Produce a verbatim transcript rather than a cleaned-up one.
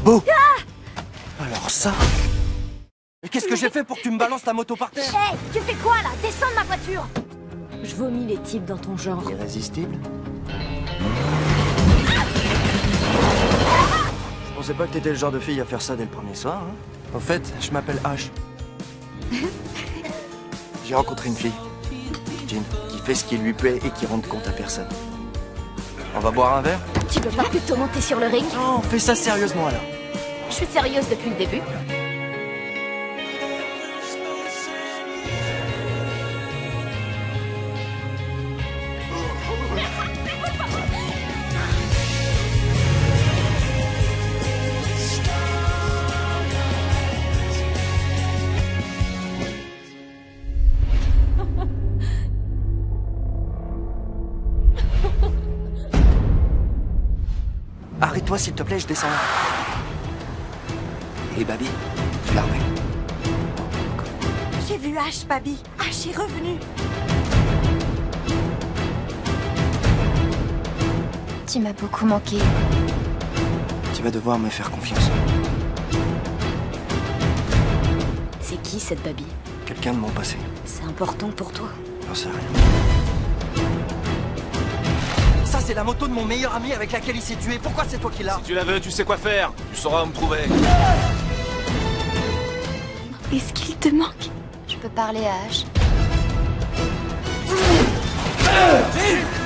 Oh. Alors ça... Mais qu'est-ce que j'ai fait pour que tu me balances ta moto par terre? Hé, hey, tu fais quoi là? Descends de ma voiture! Je vomis les types dans ton genre. Irrésistible? Je pensais pas que t'étais le genre de fille à faire ça dès le premier soir, hein. En fait, je m'appelle H. J'ai rencontré une fille, Jean, qui fait ce qui lui plaît et qui rend compte à personne. On va boire un verre? Tu veux pas plutôt monter sur le ring? Non, fais ça sérieusement alors. Je suis sérieuse depuis le début. Arrête-toi s'il te plaît, je descends là. Et Babi, tu l'as revu? J'ai vu H, Babi. H est revenu. Tu m'as beaucoup manqué. Tu vas devoir me faire confiance. C'est qui cette Babi? Quelqu'un de mon passé. C'est important pour toi? J'en sais rien. Ça, c'est la moto de mon meilleur ami avec laquelle il s'est tué. Pourquoi c'est toi qui l'as? Si tu la veux, tu sais quoi faire. Tu sauras où me trouver. Est-ce qu'il te manque? Je peux parler à H? Jean!